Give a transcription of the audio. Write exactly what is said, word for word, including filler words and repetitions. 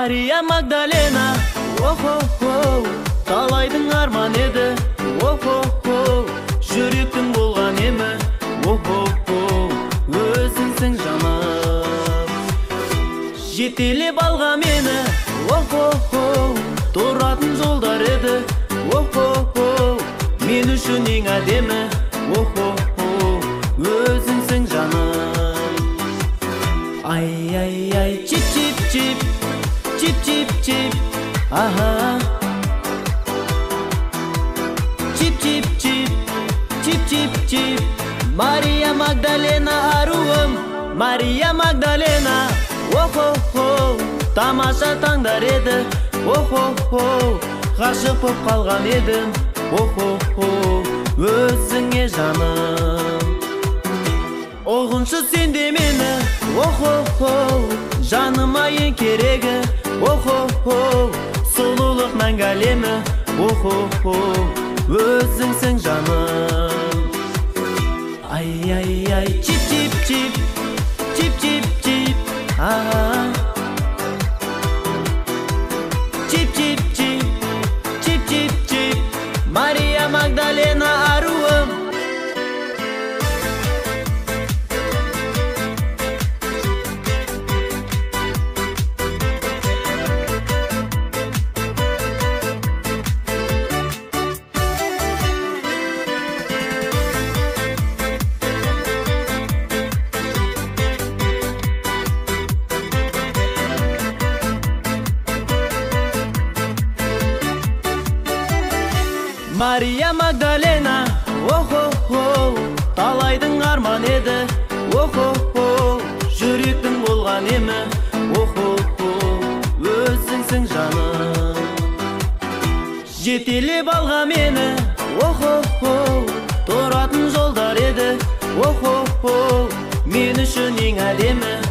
Мария Магдалена, о-хо-хо, талайдың арман еді, о-хо-хо, жүректің болған емі, о-хо-хо, өзіңсің жаным. Жетелеп алға мені, о-хо-хо, тұратын жолдар еді, о-хо-хо, мен үшін ең әдемі, о-хо-хо, өзіңсің жаным. Ай-ай-ай, чип-чип-чип, чип-чип-чип, аха. Чип-чип-чип, чип-чип-чип, Мария Магдалена аруым, Мария Магдалена, о-хо-хо, тамаша таңдар еді, о-хо-хо, ғашық боп қалған едім, о-хо-хо, өзіңе жаным. Оғыншы сен де мені, о-хо-хо, жаныма ең керегі, о-хо-хо, сұлулық мәңгі әлемі, о-хо-хо, өзіңсің жаным. Ай-ай-ай, чип-чип-чип, чип-чип-чип, аха. Чип-чип-чип, чип-чип-чип, Мария Магдалена аруым. Мария Магдалена, о-хо-хо, талайдың арман еді, о-хо-хо, жүректің болған емі, о-хо-хо, өзіңсің жаным. Жетелеп алға мені, о-хо-хо, тұратын жолдар еді, о-хо-хо, мен үшін ең әдемі,